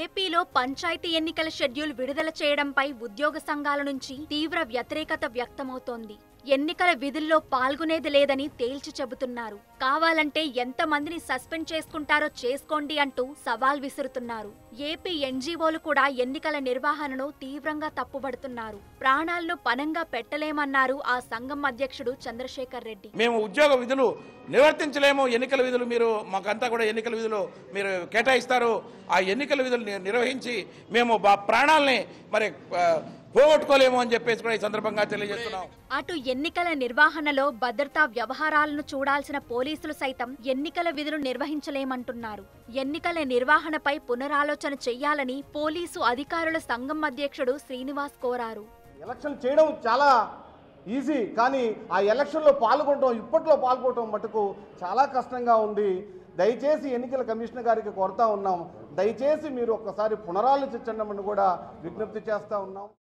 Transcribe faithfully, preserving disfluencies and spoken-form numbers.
ఏపీలో పంచాయతీ ఎన్నికల షెడ్యూల్ విడుదల చేయడంపై ఉద్యోగ సంఘాల నుంచి తీవ్ర వ్యతిరేకత వ్యక్తమవుతోంది. ఎన్నికల విధుల్లో పాల్గొనేది లేదని తేల్చి చెబుతున్నారు. కావాలంటే ఎంతమందిని సస్పెండ్ చేసుకుంటారో చేసుకోండి అంటూ సవాల్ విసురుతున్నారు. ఏపీ ఎన్జీఓలు కూడా ఎన్నికల నిర్వహణను తీవ్రంగా తప్పుబడుతున్నారు. ప్రాణాలను పణంగా పెట్టలేమన్నారు ఆ సంఘం అధ్యక్షుడు చంద్రశేఖర్ రెడ్డి. మేము ఉద్యోగ విధులు నిర్వర్తించలేము, ఎన్నికల విధులు మీరు మాకంతా కూడా ఎన్నికల విధులు మీరు కేటాయిస్తారు, ఆ ఎన్నికల విధులు నిర్వహించి మేము ప్రాణాలని మరి పోగొట్టుకోలేము అని చెప్పేసి కూడా ఈ సందర్భంగా తెలియజేస్తున్నాం. అటు ఎన్నికల నిర్వహణలో భద్రతా వ్యవహారాలను చూడాల్సిన పోలీసులు సైతం ఎన్నికల విధులు నిర్వహించలేమంటున్నారు. ఎన్నికల నిర్వహణపై పునరాలోచన చెయ్యాలని పోలీసు అధికారుల సంఘం అధ్యక్షుడు శ్రీనివాస్ కోరారు. ఎలక్షన్ చేయడం చాలా ఈజీ, కానీ ఆ ఎలక్షన్లో పాల్గొనడం, ఇప్పట్లో పాల్గొనడం మటుకు చాలా కష్టంగా ఉంది. దయచేసి ఎన్నికల కమిషనర్ గారికి కోరుతా ఉన్నాం, దయచేసి మీరు ఒక్కసారి పునరాలోచించండి అని కూడా విజ్ఞప్తి చేస్తూ ఉన్నాం.